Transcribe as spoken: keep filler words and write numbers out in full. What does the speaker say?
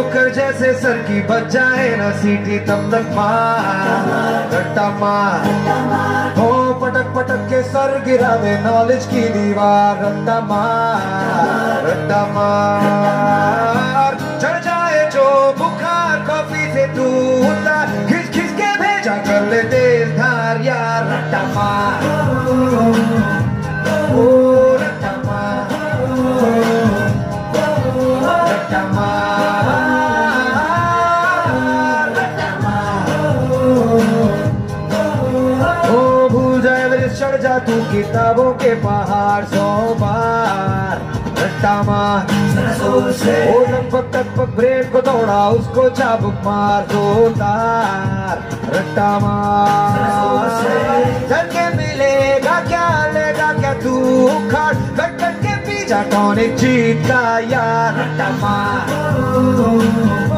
ठोकर जैसे सर की बच जाए ना सीटी तब तक मार रट्टा मार हो पटक पटक के सर गिरा दे नॉलेज की दीवार रट्टा मार रट्टा मार चढ़ जाए जो बुखार कॉफी से तू उतार खिंच खिंच के भेजा कर ले तेज धार यार रट्टा मार ओ रट्टा मार रट्टा मार रट्टा मार ओ भूल जाए मेरे चढ़ जा तू किताबों के पहाड़ सौ बार रट्टा मार ओ टपक टपक ब्रेन को दौड़ा उसको चाबुक मार दो तार रट्टा मार धक्के मिलेगा क्या लेगा क्या तू उखाड़ कट कट के पीछा टॉनिक जीत का यार रट्टा मार